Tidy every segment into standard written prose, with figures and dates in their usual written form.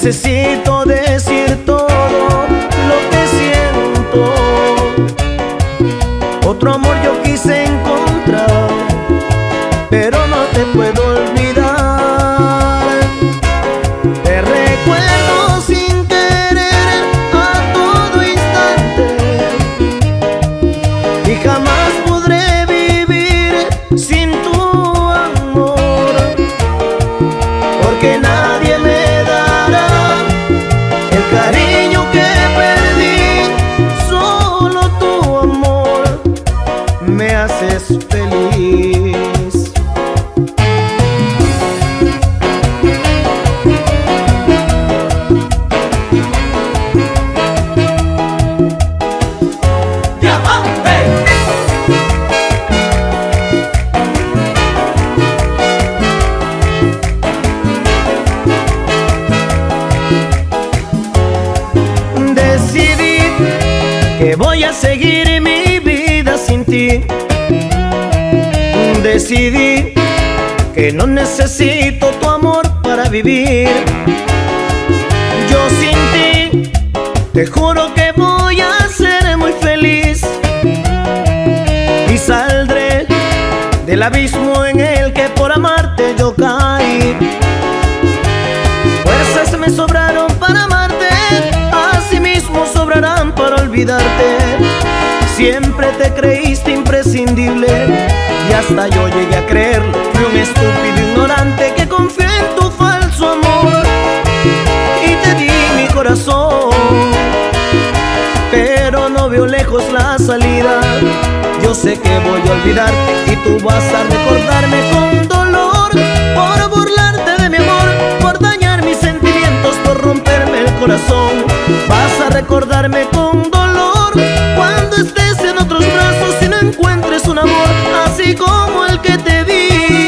necesito decir todo lo que siento. Otro amor yo quise encontrar, pero no te puedo olvidar. Te recuerdo sin querer a todo instante y jamás podré vivir sin tu amor, porque nadie me dará el cariño que perdí. Solo tu amor me haces feliz. Decidí que voy a seguir mi vida sin ti. Decidí que no necesito tu amor para vivir. Yo sin ti te juro que voy a ser muy feliz y saldré del abismo en el que por amarte yo caí. Fuerzas me sobraron para amarte, asimismo sobrarán para olvidarte. Siempre te creíste imprescindible y hasta yo llegué a creerlo. Fui un estúpido ignorante que confié en tu falso amor y te di mi corazón, pero no veo lejos la salida. Yo sé que voy a olvidarte y tú vas a recordarme con dolor, por burlarte de mi amor, por dañar mis sentimientos, por romperme el corazón. Vas a recordarme con dolor cuando estés en otros brazos y no encuentres un amor así como el que te di.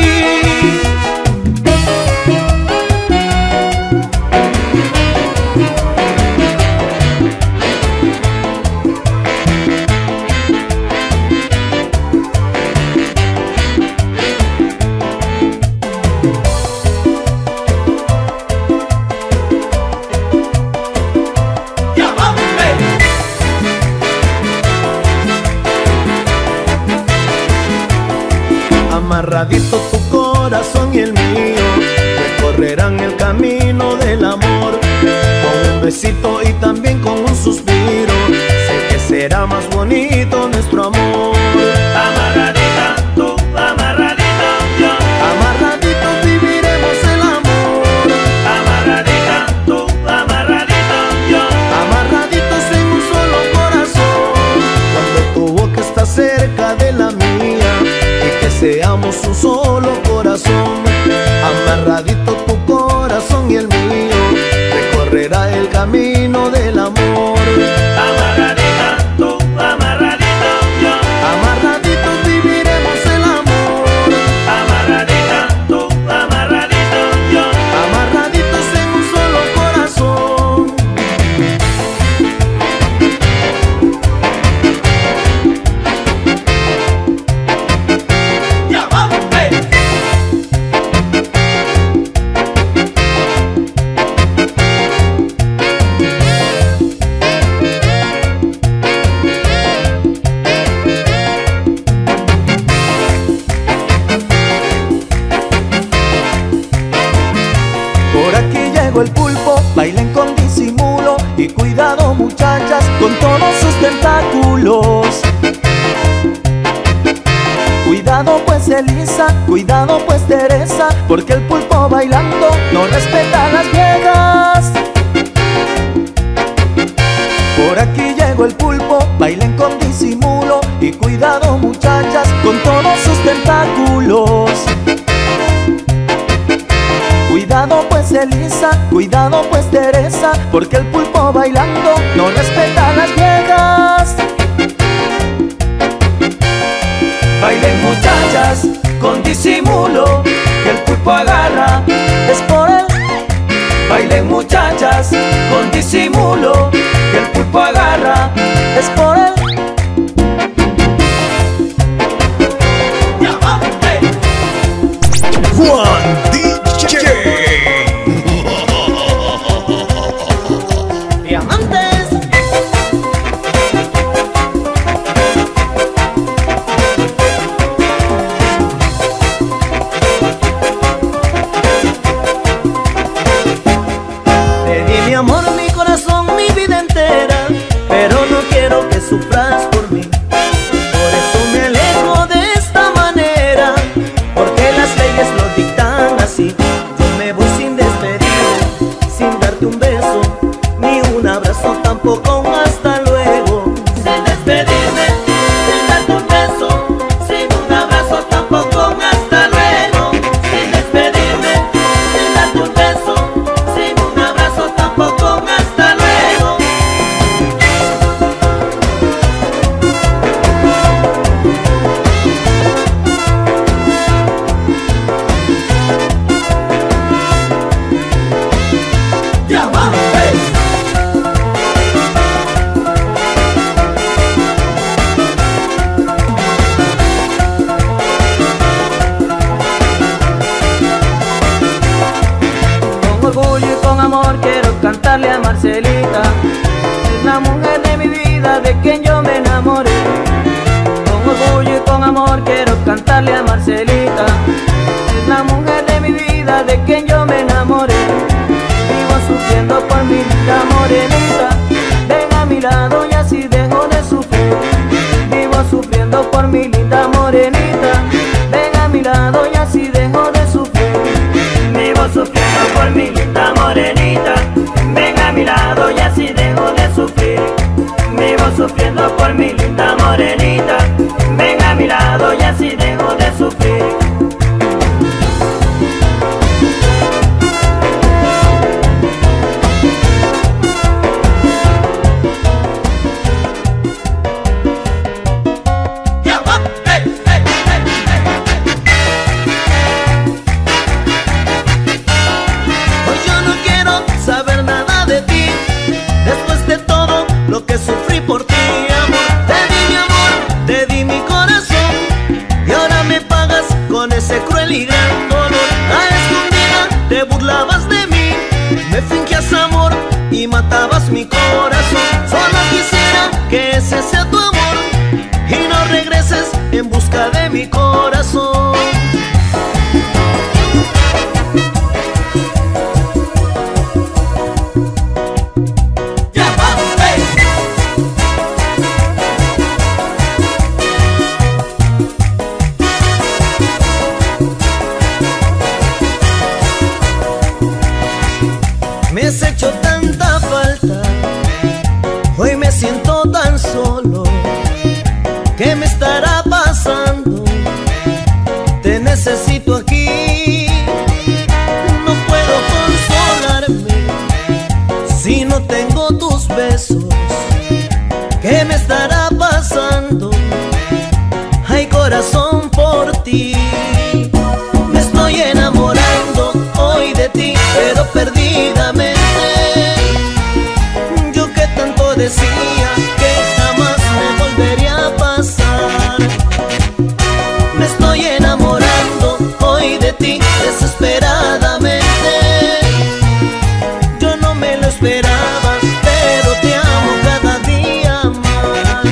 Amarradito tu corazón y el mío recorrerán el camino del amor, con un besito y también con un suspiro. Sé que será más bonito nuestro amor. Amarradita tú, amarradita yo. Amarraditos viviremos el amor. Amarradita tú, amarradita yo. Amarraditos en un solo corazón. Cuando tu boca está cerca de la mía y que seamos un solo corazón. Amarradito tu corazón y el mío recorrerá el camino del amor. Amarradita tú, amarradita yo. Amarraditos viviremos el amor. Amarradita tú, amarradita yo. Amarraditos en un solo corazón. Ya vamos, Por aquí llegó el pulpo, bailen con disimulo y cuidado muchachas con todos sus tentáculos. Cuidado pues Elisa, cuidado pues Teresa, porque el pulpo bailando no respeta a las viejas. Por aquí llegó el pulpo, bailen con disimulo y cuidado muchachas con todos sus tentáculos. Cuidado pues Elisa, cuidado pues Teresa, porque el pulpo bailando no respeta a las viejas. bailen muchachas con disimulo, que el pulpo agarra, Es por él. bailen muchachas con disimulo, que el pulpo agarra, Es por él. ya vamos, Juan DJ. cantarle a Marcelita, es la mujer de mi vida, de quien yo me enamoré. Vivo sufriendo por mi linda morenita, ven a mi lado y así dejo de sufrir. Vivo sufriendo por mi linda morenita, ven a mi lado y así dejo de sufrir. Vivo sufriendo por mi linda morenita, ven a mi lado y así dejo de sufrir. Vivo sufriendo por mi linda morenita, ven a mi lado y así dejo de sufrir. Sufrí por ti, amor, te di mi amor, te di mi corazón, y ahora me pagas con ese cruel y gran dolor. A escondida te burlabas de mí, me fingías amor y matabas mi corazón. Solo quisiera que ese sea tu amor y no regreses en busca de mi corazón. Me has hecho tanta falta, hoy me siento tan solo. ¿Qué me estará pasando? Te necesito aquí, no puedo consolarme si no tengo tus besos. ¿Qué me estará pasando? Ay, corazón, por ti me estoy enamorando hoy de ti, pero perdidamente. Yo que tanto decía que jamás me volvería a pasar. Me estoy enamorando hoy de ti desesperadamente. Yo no me lo esperaba, pero te amo cada día más.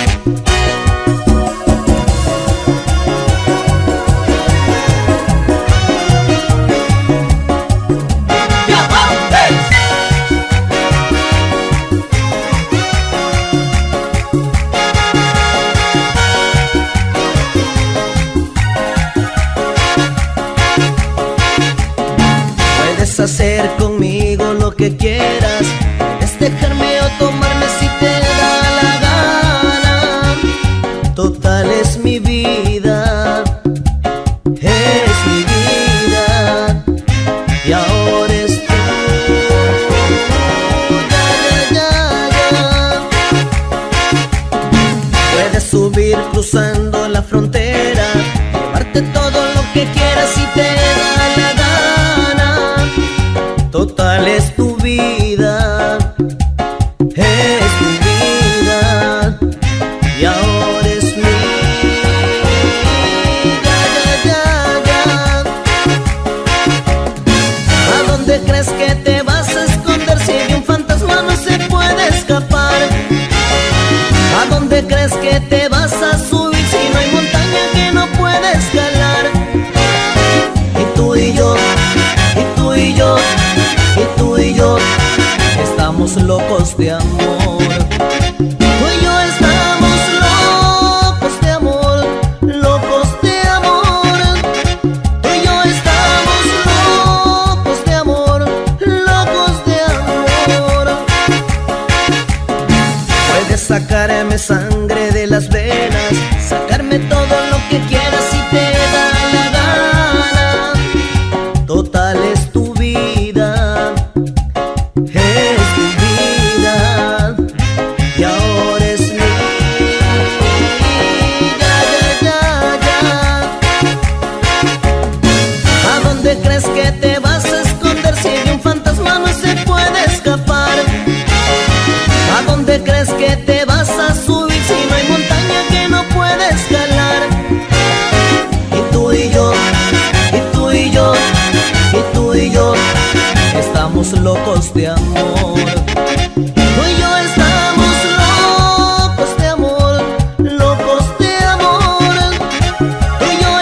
Hacer conmigo lo que quieras, es dejarme o tomarme si te da la gana. Total es mi vida, es mi vida, y ahora es tú. Puedes subir cruzando la frontera, llevarte todo lo que quieras si te da la gana. Total es tu vida, es tu vida, y ahora es mía. ¿A dónde crees que te vas a esconder si de un fantasma no se puede escapar? ¿A dónde crees que te vas a subir si no hay montaña que no puede escalar? Y tú y yo, y tú y yo, y tú y yo estamos locos de amor. Tú y yo estamos locos de amor, locos de amor. Tú y yo estamos locos de amor, locos de amor. Puedes sacarme sangre de las venas, sacarme todo lo que quieras si te da la gana. Total es tu vida, es tu vida, y ahora es mía. ¿A dónde crees que te vas a esconder si de un fantasma no se puede escapar? ¿A dónde crees que te vas a subir si no hay montaña que no puede escalar? Y tú y yo, y tú y yo, y tú y yo estamos locos de amor. Tú y yo estamos locos de amor, locos de amor. Tú y yo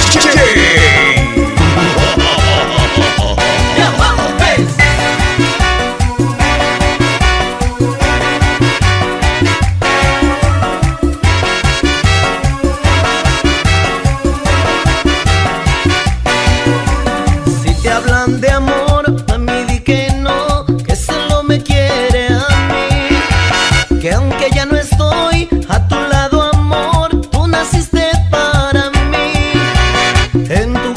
Si te hablan de amor, a mí di que no, que solo me quiere a mí. Que aunque ya no estoy a tu lado, amor, tú naciste para mí. En tu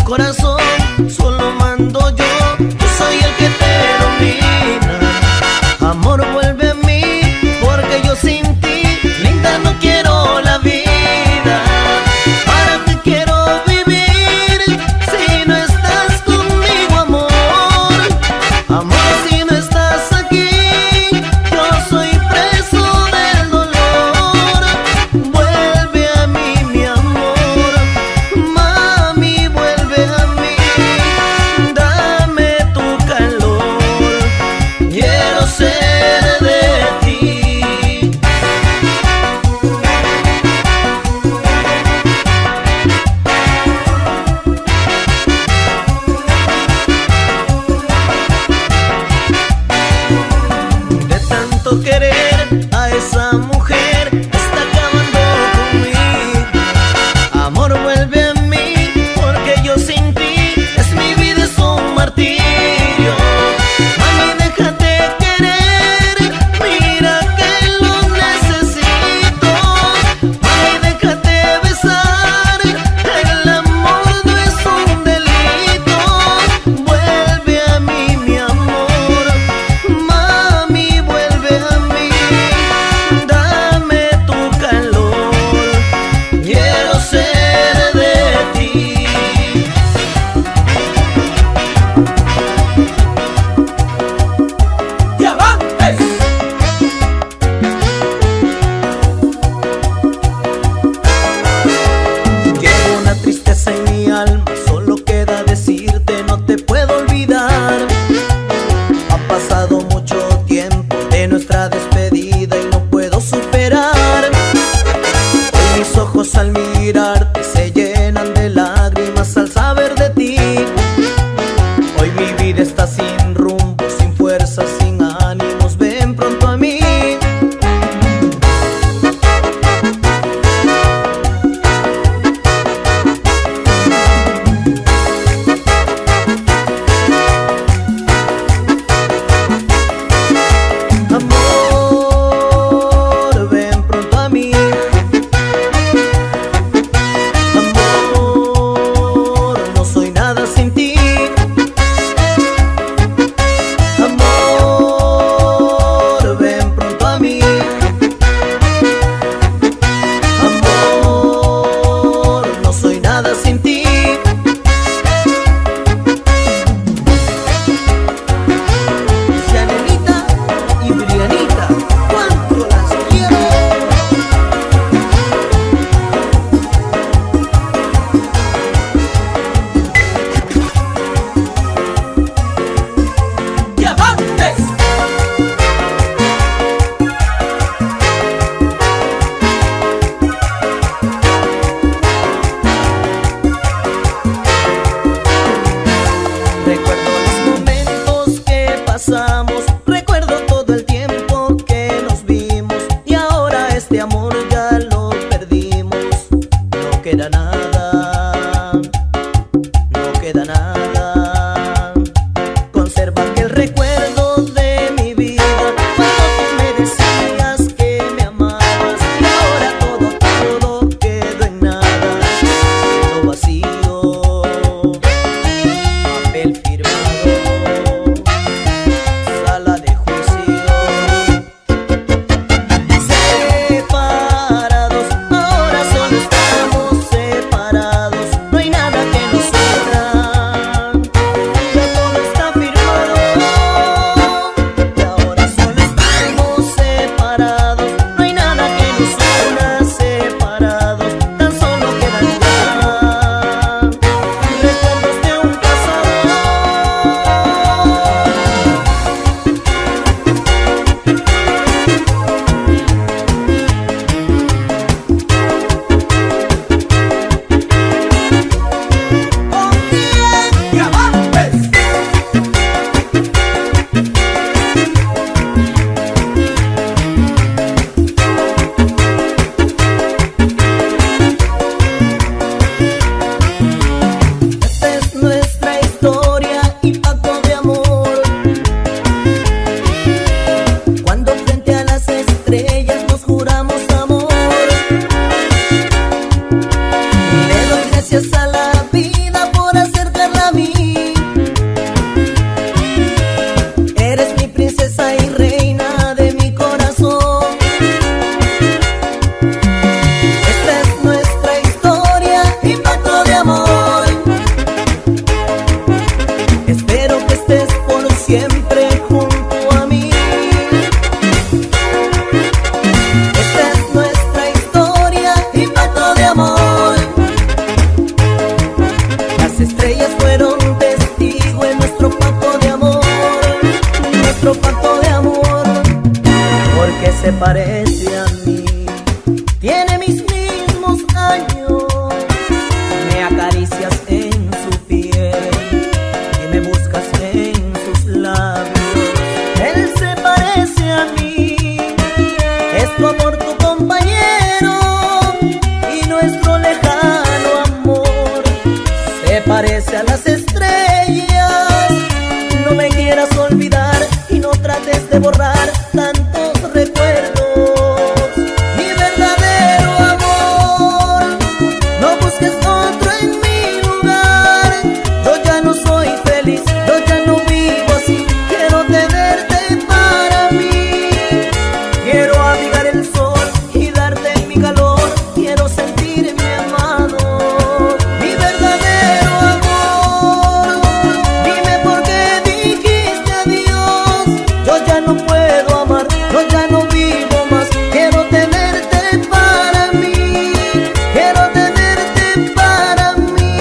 parece a las estrellas. No me quieras olvidar y no trates de borrar tantos recuerdos. Mi verdadero amor, no busques otro en mi lugar. Yo ya no soy feliz, yo ya no vivo así. Quiero tenerte para mí. Quiero abrigar el sol y darte mi calor. Quiero sentirme amado. Mi verdadero amor, dime por qué dijiste adiós. Yo ya no puedo amar, yo ya no vivo más. Quiero tenerte para mí, quiero tenerte para mí.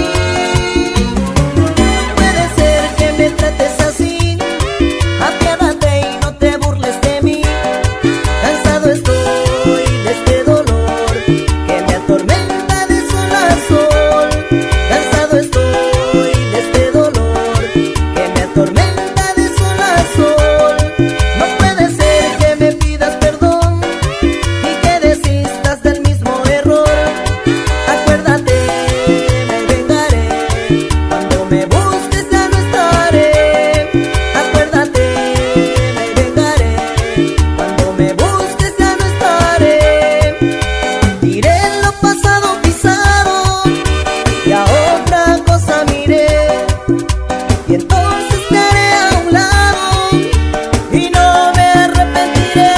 Puede ser que me trates así, apiádate y no te burles de mí. Cansado estoy de este dolor que me atormenta de sol a sol. Cansado estoy de este dolor que me atormenta de sol a sol. No puede ser que me pidas perdón y que desistas del mismo error. Acuérdate, me vengaré. Cuando me busques ya no estaré. Acuérdate, me vengaré. Cuando me busques ya no estaré. Diré lo pasado pisado y a otra cosa miré. Y entonces te haré a un lado y no me arrepentiré.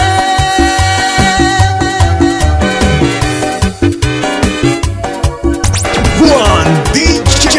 Juan DJ.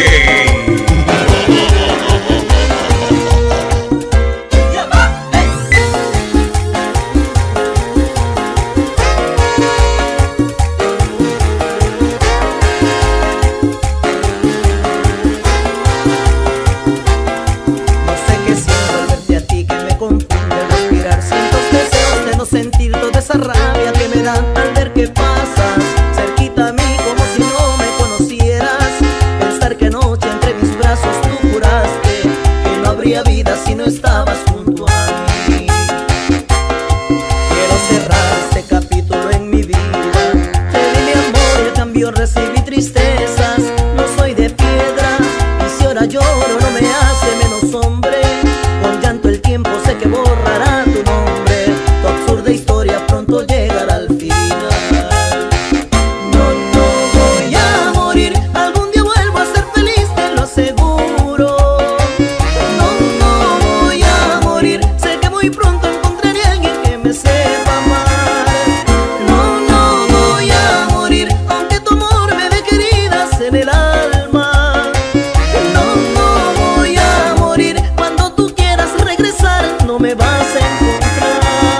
No sé qué siento al verte a ti, que me confunde respirar. Siento deseos de no sentir toda esa rabia que me da al ver que pasas cerquita a mí como si no me conocieras. Pensar que anoche entre mis brazos tú juraste que no habría vida si no estabas junto a mí. Quiero cerrar este capítulo en mi vida. Te di mi amor y a cambio recibí tristezas. No soy de piedra y si ahora lloro no me hace menos hombre. Con llanto el tiempo sé que borrará tu nombre. Tu absurda historia pronto llegará al final. No, no voy a morir. Algún día vuelvo a ser feliz, te lo aseguro. No, no voy a morir. Sé que muy pronto encontraré a alguien que me sepa amar. No, no voy a morir, aunque tu amor me dé queridas en el alma. No, no voy a morir. Cuando tú quieras regresar, no me vas a encontrar.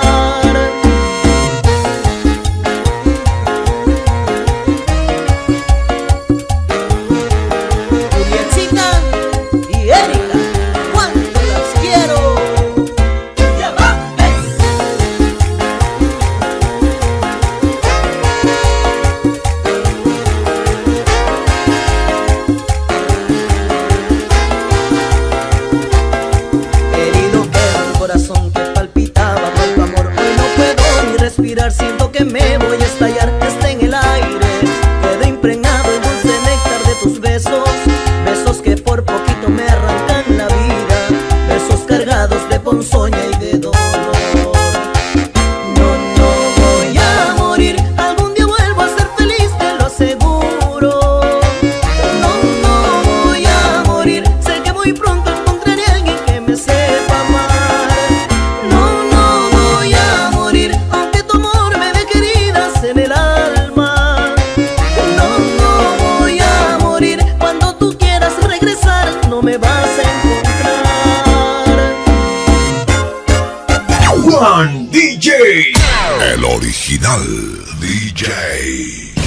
Julietcita y Erika, cuánto las quiero. Herido era un corazón que palpitaba por tu amor. Hoy no puedo ni respirar, siento que me voy a estallar. Está en el aire, quedo impregnado el dulce néctar de tus besos. Besos que por poquito me arrancan la vida. Besos cargados de ponzoña y de dolor. No, no voy a morir. Algún día vuelvo a ser feliz, te lo aseguro. No, no voy a morir. Sé que muy pronto encontraré a alguien que me sepa amar. No, no voy a morir, aunque tu amor me dé queridas en el alma. No, no voy a morir. Cuando tú quieras regresar, no me vas a encontrar. Juan DJ. El original DJ.